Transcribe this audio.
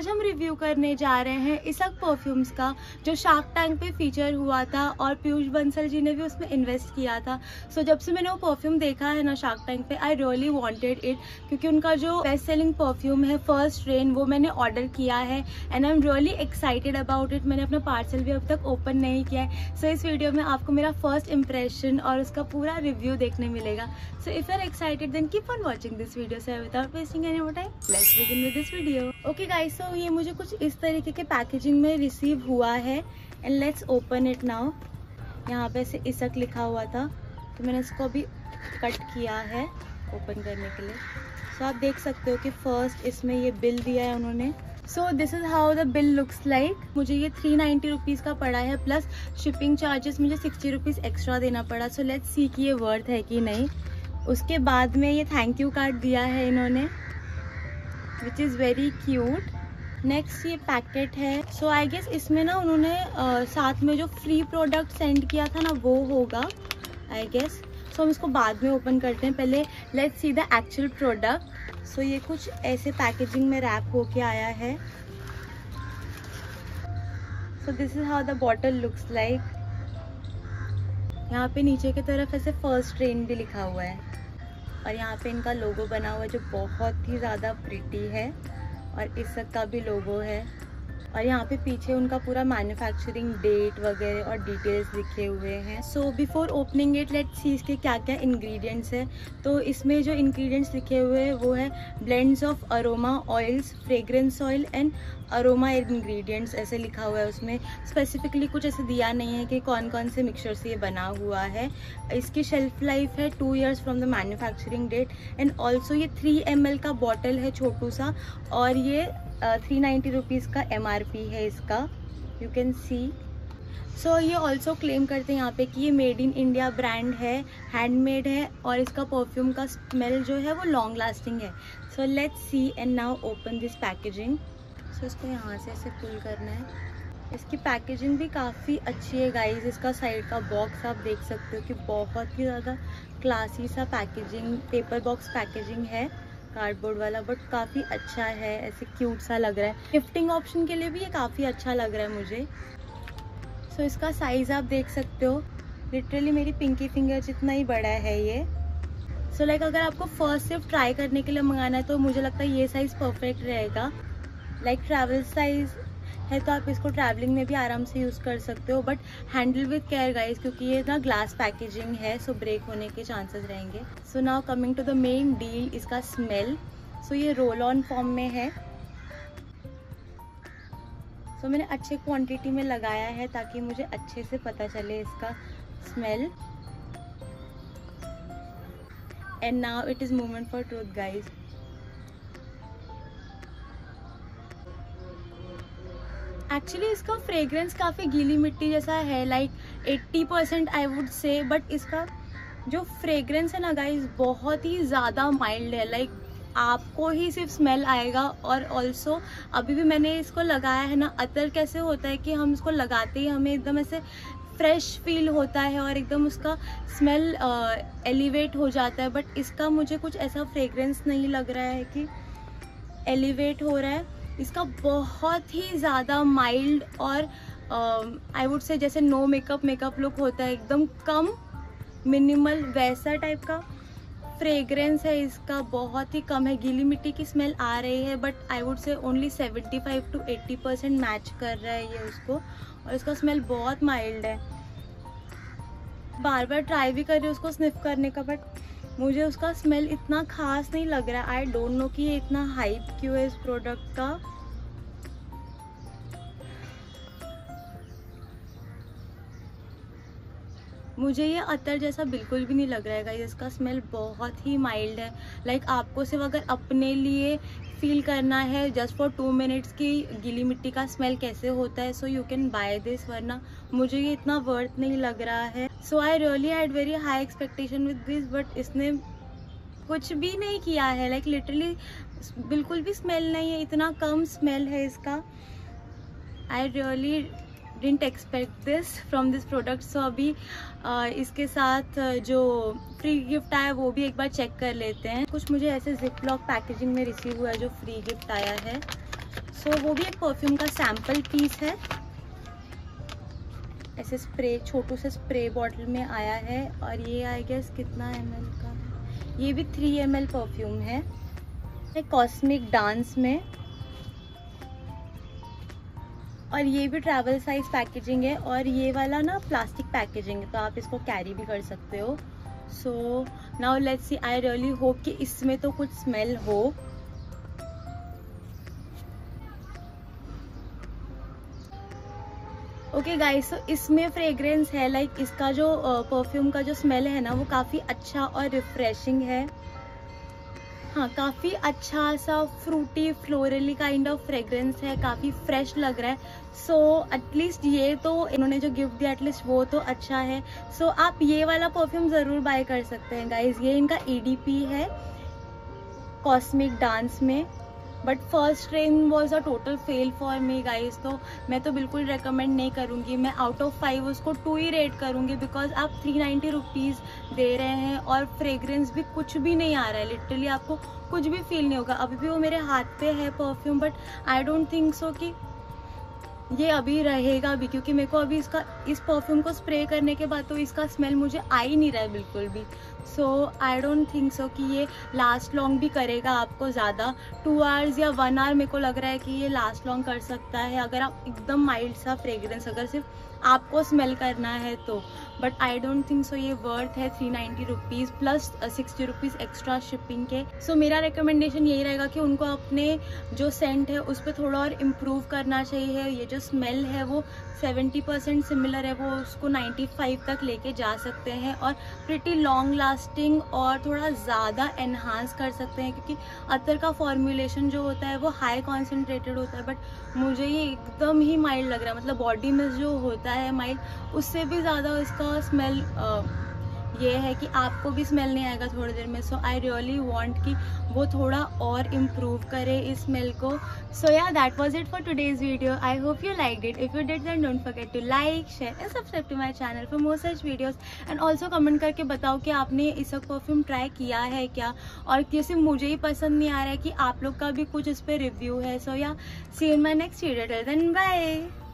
आज हम रिव्यू करने जा रहे हैं इसक परफ्यूम्स का, जो शार्क टैंक पे फीचर हुआ था और पीयूष बंसल जी ने भी उसमें इन्वेस्ट किया था। सो जब से मैंने वो परफ्यूम देखा है ना शार्क टैंक पे, आई रियली वांटेड इट, क्योंकि उनका जो बेस्ट सेलिंग परफ्यूम है फर्स्ट रेन वो मैंने ऑर्डर किया है and I am really excited about it. मैंने अपना पार्सल भी अब तक ओपन नहीं किया है। सो इस वीडियो में आपको मेरा फर्स्ट इम्प्रेशन और उसका पूरा रिव्यू देखने मिलेगा। So if you are excited then keep on watching this video. So without wasting any more time let's begin with this video. Okay guys, so ये मुझे कुछ इस तरीके के पैकेजिंग में रिसीव हुआ है and let's open it now. यहाँ पे से इसक लिखा हुआ था तो मैंने इसको अभी कट किया है ओपन करने के लिए। सो आप देख सकते हो कि फर्स्ट इसमें ये बिल दिया है उन्होंने। So this is how the bill looks like. मुझे ये 390 रुपीज़ का पड़ा है, प्लस शिपिंग चार्जेस मुझे 60 रुपीज़ एक्स्ट्रा देना पड़ा। सो लेट्स सी कि ये वर्थ है कि नहीं। उसके बाद में ये थैंक यू कार्ड दिया है इन्होंने, which is very cute. Next ये पैकेट है। सो आई गेस इसमें ना उन्होंने साथ में जो फ्री प्रोडक्ट सेंड किया था ना वो होगा आई गेस। सो हम इसको बाद में ओपन करते हैं, पहले let's see the actual product. So ये कुछ ऐसे पैकेजिंग में रैप होके आया है। So this is how the bottle looks like. यहाँ पे नीचे की तरफ ऐसे फर्स्ट रेन भी लिखा हुआ है और यहाँ पे इनका लोगो बना हुआ है जो बहुत ही ज़्यादा प्रिटी है, और इसक का भी लोगो है। और यहाँ पे पीछे उनका पूरा मैन्युफैक्चरिंग डेट वगैरह और डिटेल्स लिखे हुए हैं। So before opening it let's see इसके क्या क्या इंग्रेडिएंट्स है। तो इसमें जो इंग्रेडिएंट्स लिखे हुए हैं वो है blends of aroma oils, fragrance oil and aroma ingredients, ऐसे लिखा हुआ है उसमें। स्पेसिफिकली कुछ ऐसे दिया नहीं है कि कौन कौन से मिक्सचर से ये बना हुआ है। इसकी शेल्फ लाइफ है 2 years from the manufacturing date and also ये 3 ml का बॉटल है छोटू सा, और ये 390 रुपीज़ का MRP है इसका, यू कैन सी। सो ये ऑल्सो क्लेम करते हैं यहाँ पे कि ये मेड इन इंडिया ब्रांड है, हैंडमेड है, और इसका परफ्यूम का स्मेल जो है वो लॉन्ग लास्टिंग है। So let's see and now open this packaging. So इसको यहाँ से ऐसे पुल करना है। इसकी पैकेजिंग भी काफ़ी अच्छी है गाइस। इसका साइड का बॉक्स आप देख सकते हो कि बहुत ही ज़्यादा क्लासी सा पैकेजिंग, पेपर बॉक्स पैकेजिंग है कार्डबोर्ड वाला, बट काफ़ी अच्छा है, ऐसे क्यूट सा लग रहा है। गिफ्टिंग ऑप्शन के लिए भी ये काफ़ी अच्छा लग रहा है मुझे। सो इसका साइज़ आप देख सकते हो, लिटरली मेरी पिंकी फिंगर जितना ही बड़ा है ये। सो लाइक अगर आपको फर्स्ट सिर्फ ट्राई करने के लिए मंगाना है तो मुझे लगता है ये साइज़ परफेक्ट रहेगा। लाइक ट्रैवल साइज़ है तो आप इसको ट्रैवलिंग में भी आराम से यूज़ कर सकते हो, but handle with care guys, क्योंकि ये ना ग्लास पैकेजिंग है, सो ब्रेक होने के चांसेस रहेंगे। So now coming to the main deal, इसका स्मेल। सो ये रोल ऑन फॉर्म में है। सो मैंने अच्छे क्वांटिटी में लगाया है ताकि मुझे अच्छे से पता चले इसका smell. And now it is moment for truth guys. Actually इसका फ्रेग्रेंस काफ़ी गीली मिट्टी जैसा है, like 80% I would say, but इसका जो फ्रेग्रेंस है ना गाइस बहुत ही ज़्यादा माइल्ड है। लाइक आपको ही सिर्फ स्मेल आएगा। और ऑल्सो अभी भी मैंने इसको लगाया है ना, अतर कैसे होता है कि हम इसको लगाते ही हमें एकदम ऐसे फ्रेश फील होता है और एकदम उसका स्मेल एलिवेट हो जाता है, बट इसका मुझे कुछ ऐसा फ्रेग्रेंस नहीं लग रहा है कि एलिवेट हो रहा है। इसका बहुत ही ज़्यादा माइल्ड और आई वुड से जैसे नो मेकअप लुक होता है, एकदम कम मिनिमल वैसा टाइप का फ्रेग्रेंस है इसका। बहुत ही कम है, गीली मिट्टी की स्मेल आ रही है, but I would say only 75 to 80% match कर रहा है ये उसको, और इसका स्मेल बहुत माइल्ड है। बार बार ट्राई भी कर रही हूँ उसको स्निफ करने का, बट मुझे उसका स्मेल इतना खास नहीं लग रहा है। आई डोंट नो कि ये इतना हाइप क्यों है इस प्रोडक्ट का। मुझे ये अतर जैसा बिल्कुल भी नहीं लग रहा है गाइस। इसका स्मेल बहुत ही माइल्ड है। लाइक आपको सिर्फ अगर अपने लिए फील करना है जस्ट फॉर 2 minutes की गीली मिट्टी का स्मेल कैसे होता है, so you can buy this, वरना मुझे ये इतना वर्थ नहीं लग रहा है। So I really had very high expectation with this, but इसने कुछ भी नहीं किया है। लाइक लिटरली बिल्कुल भी स्मेल नहीं है, इतना कम स्मेल है इसका। I really didn't expect this from this product. So अभी इसके साथ जो फ्री गिफ्ट आया वो भी एक बार चेक कर लेते हैं। कुछ मुझे ऐसे जिप लॉक पैकेजिंग में रिसीव हुआ है जो फ्री गिफ्ट आया है। सो वो भी एक परफ्यूम का सैम्पल पीस है, ऐसे स्प्रे छोटू से स्प्रे बॉटल में आया है। और ये आई गेस कितना ml का है, ये भी 3 ml परफ्यूम है, कॉस्मिक डांस में। और ये भी ट्रैवल साइज पैकेजिंग है, और ये वाला ना प्लास्टिक पैकेजिंग है, तो आप इसको कैरी भी कर सकते हो। So now let's see, I really hope कि इसमें तो कुछ स्मेल हो। ओके गाइस, सो इसमें फ्रेग्रेंस है, लाइक इसका जो परफ्यूम का जो स्मेल है ना वो काफ़ी अच्छा और रिफ्रेशिंग है। हाँ, काफ़ी अच्छा सा fruity florally kind of fragrance है, काफ़ी फ्रेश लग रहा है। सो एटलीस्ट ये तो इन्होंने जो गिफ्ट दिया एटलीस्ट वो तो अच्छा है। सो आप ये वाला परफ्यूम ज़रूर बाय कर सकते हैं गाइज। ये इनका EDP है कॉस्मिक डांस में, but first train was a total fail for me guys. तो मैं तो बिल्कुल रेकमेंड नहीं करूँगी, मैं आउट ऑफ 5 उसको 2 ही रेट करूँगी, बिकॉज आप 390 रुपीज़ दे रहे हैं और फ्रेग्रेंस भी कुछ भी नहीं आ रहा है, लिटरली आपको कुछ भी फील नहीं होगा। अभी भी वो मेरे हाथ पे है perfume, but I don't think so कि ये अभी रहेगा भी, क्योंकि मेरे को अभी इस परफ्यूम को स्प्रे करने के बाद तो इसका स्मेल मुझे आ ही नहीं रहा है बिल्कुल भी। सो आई डोंट थिंक सो कि ये लास्ट लॉन्ग भी करेगा आपको ज़्यादा। 2 आवर्स या 1 आवर मेरे को लग रहा है कि ये लास्ट लॉन्ग कर सकता है, अगर आप एकदम माइल्ड सा फ्रेग्रेंस अगर सिर्फ आपको स्मेल करना है तो। But I don't think so ये वर्थ है 390 rupees plus 60 rupees extra shipping के। सो मेरा रिकमेंडेशन यही रहेगा कि उनको अपने जो सेंट है उस पर थोड़ा और इम्प्रूव करना चाहिए। ये जो स्मेल है वो 70% सिमिलर है, वो उसको 95 तक लेके जा सकते हैं और प्रिटी लॉन्ग लास्टिंग और थोड़ा ज़्यादा एनहांस कर सकते हैं, क्योंकि अतर का फॉर्मुलेशन जो होता है वो हाई कॉन्सेंट्रेटेड होता है, बट मुझे ये एकदम ही माइल्ड लग रहा है। मतलब बॉडी में जो होता है माइल्ड, उससे भी ज़्यादा इसका स्मेल ये है कि आपको भी स्मेल नहीं आएगा थोड़ी देर में। सो आई रियली वांट कि वो थोड़ा और इम्प्रूव करे इस स्मेल को। So yeah that was it for today's video. I hope you liked it. If you did then don't forget to like, share and subscribe to my channel for more such videos. And also comment करके बताओ कि आपने इसका perfume try किया है क्या, और किसी मुझे ही पसंद नहीं आ रहा है कि आप लोग का भी कुछ इस पर रिव्यू है। So yeah see you in my next video, till then bye.